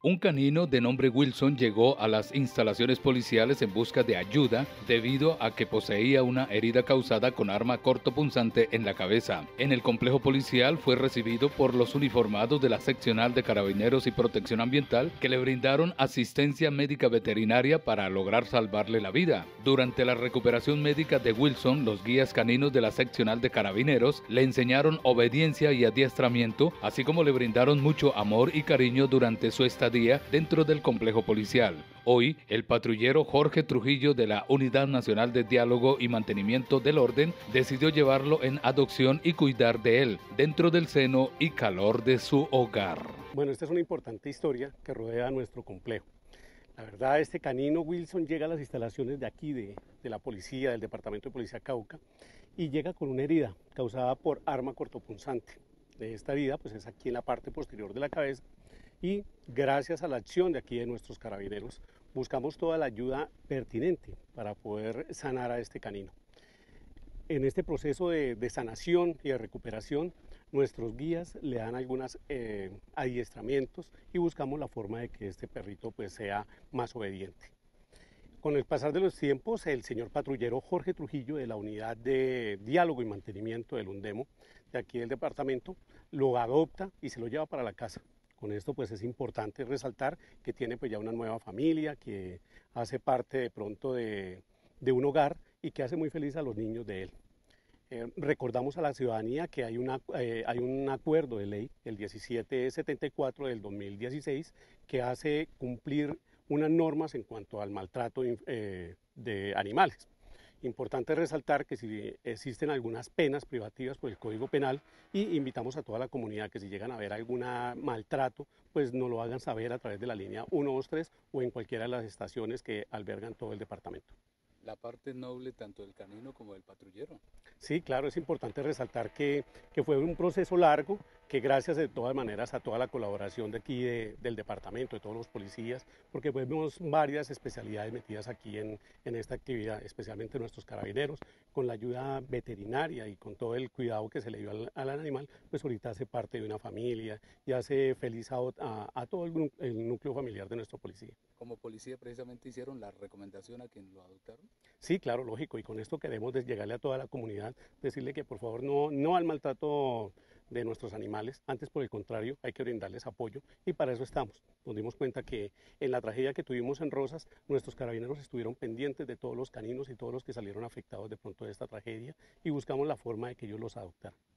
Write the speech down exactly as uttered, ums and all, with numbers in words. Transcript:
Un canino de nombre Wilson llegó a las instalaciones policiales en busca de ayuda debido a que poseía una herida causada con arma cortopunzante en la cabeza. En el complejo policial fue recibido por los uniformados de la seccional de Carabineros y Protección Ambiental, que le brindaron asistencia médica veterinaria para lograr salvarle la vida. Durante la recuperación médica de Wilson, los guías caninos de la seccional de Carabineros le enseñaron obediencia y adiestramiento, así como le brindaron mucho amor y cariño durante su estadía dentro del complejo policial. Hoy, el patrullero Jorge Trujillo de la Unidad Nacional de Diálogo y Mantenimiento del Orden decidió llevarlo en adopción y cuidar de él dentro del seno y calor de su hogar. Bueno, esta es una importante historia que rodea a nuestro complejo. La verdad, este canino Wilson llega a las instalaciones de aquí, de, de la policía, del Departamento de Policía Cauca, y llega con una herida causada por arma cortopunzante. De esta herida, pues es aquí en la parte posterior de la cabeza, y gracias a la acción de aquí de nuestros carabineros buscamos toda la ayuda pertinente para poder sanar a este canino. En este proceso de, de sanación y de recuperación, nuestros guías le dan algunos eh, adiestramientos y buscamos la forma de que este perrito pues, sea más obediente. Con el pasar de los tiempos, el señor patrullero Jorge Trujillo de la Unidad de Diálogo y Mantenimiento del UNDEMO, de aquí del departamento, lo adopta y se lo lleva para la casa. Con esto pues es importante resaltar que tiene pues ya una nueva familia, que hace parte de pronto de, de un hogar y que hace muy feliz a los niños de él. Eh, recordamos a la ciudadanía que hay, una, eh, hay un acuerdo de ley, el diecisiete setenta y cuatro del dos mil dieciséis, que hace cumplir unas normas en cuanto al maltrato eh, de animales. Importante resaltar que si existen algunas penas privativas por el Código Penal, y invitamos a toda la comunidad que si llegan a ver algún maltrato, pues nos lo hagan saber a través de la línea ciento veintitrés o en cualquiera de las estaciones que albergan todo el departamento. La parte noble tanto del canino como del patrullero. Sí, claro, es importante resaltar que, que fue un proceso largo, que gracias de todas maneras a toda la colaboración de aquí de, del departamento, de todos los policías, porque vemos varias especialidades metidas aquí en, en esta actividad, especialmente nuestros carabineros, con la ayuda veterinaria y con todo el cuidado que se le dio al, al animal, pues ahorita hace parte de una familia y hace feliz a, a, a todo el, el núcleo familiar de nuestro policía. Como policía precisamente hicieron la recomendación a quien lo adoptaron. Sí, claro, lógico, y con esto queremos llegarle a toda la comunidad, decirle que por favor no, no al maltrato de nuestros animales, antes por el contrario hay que brindarles apoyo y para eso estamos. Nos dimos cuenta que en la tragedia que tuvimos en Rosas, nuestros carabineros estuvieron pendientes de todos los caninos y todos los que salieron afectados de pronto de esta tragedia y buscamos la forma de que ellos los adoptaran.